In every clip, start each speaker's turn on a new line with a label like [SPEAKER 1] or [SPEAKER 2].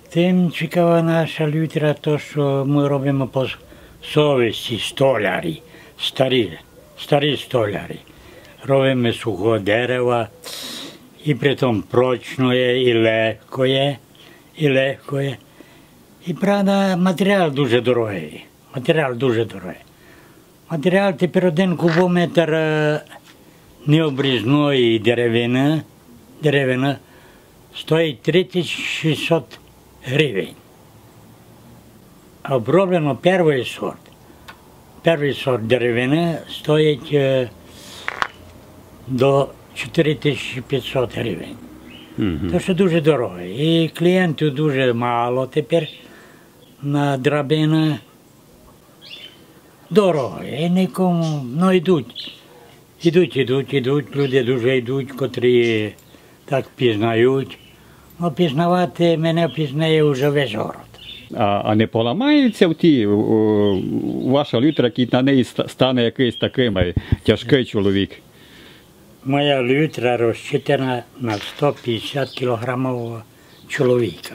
[SPEAKER 1] Тим цікава наша лютра, то що ми робимо по совісті, столярі, старі столярі. Робимо сухого дерева, і притом прочно є, і легко є, І, правда, матеріал дуже дорогий. Матеріал тепер 1 кубометр необрізної деревини стоїть 3600 гривень. А оброблено перший сорт деревини стоїть до 4500 гривень. То що дуже дорого. І клієнтів дуже мало тепер на драбини. Дорого. І нікому, ну йдуть, люди дуже йдуть, котрі так пізнають. Ну, пізнавати мене пізнає вже весь город.
[SPEAKER 2] А не поламається ваша лютра, який на неї стане якийсь такий тяжкий чоловік?
[SPEAKER 1] Моя лютра розчитана на 150 кілограмів чоловіка.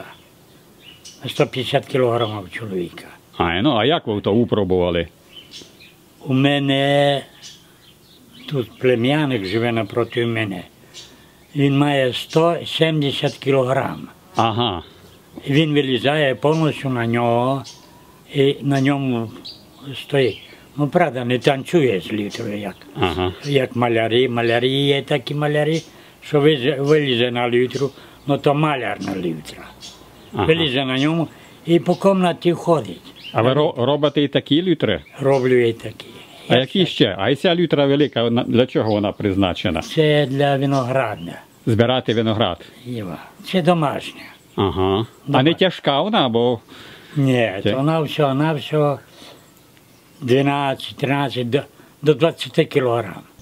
[SPEAKER 2] А як ви то випробували?
[SPEAKER 1] У мене тут плем'яник живе напроти мене. Він має 170 кілограм.
[SPEAKER 2] Ага.
[SPEAKER 1] Він вилізає повністю на нього і на ньому стоїть. Ну, правда, не танцює з літрою, як малярі. Малярі є такі малярі, що вилізе на літру, ну то малярна літра. Вилізе на ньому і по кімнаті ходить.
[SPEAKER 2] А ви робите і такі літри?
[SPEAKER 1] Роблю і такі.
[SPEAKER 2] А які ще? А ця лютра велика, для чого вона призначена?
[SPEAKER 1] Це для винограду.
[SPEAKER 2] Збирати виноград?
[SPEAKER 1] Це домашня.
[SPEAKER 2] Ага. А не тяжка вона, бо...
[SPEAKER 1] Ні, вона всього 12, 13, до 20 кілограм.